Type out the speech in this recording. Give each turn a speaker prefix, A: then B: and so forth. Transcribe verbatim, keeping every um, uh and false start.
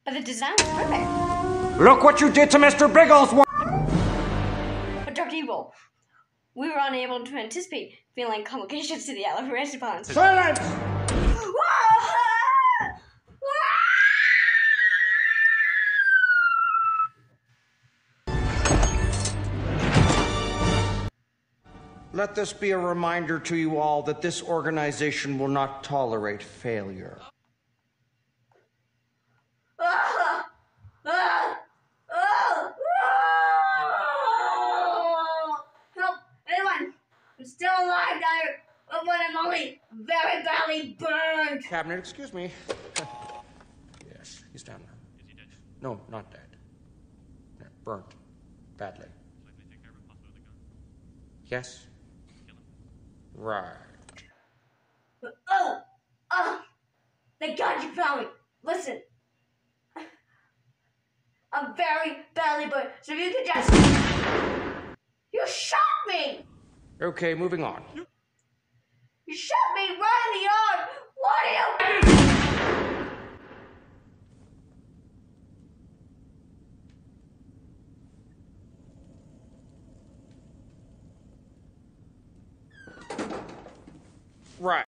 A: But the design was perfect.
B: Look what you did to Mister Bigglesworth!
A: But Doctor Evil, we were unable to anticipate feeling complications to the elephant response.
B: Silence! Let this be a reminder to you all that this organization will not tolerate failure.
A: Help! Anyone! I'm still alive down here, but when I'm only very badly burned.
B: Cabinet, excuse me. Yes, he's down there.
C: Is he dead?
B: No, not dead. No, burnt. Badly.
C: So I can take care of a possible with a gun.
B: Yes?
C: Kill him.
B: Right.
A: Oh! Oh! Thank God you found me! Listen! I'm very badly burned, so if you could just... You shot me!
B: Okay, moving on.
A: You shot me right in the arm! What are you...
B: Right.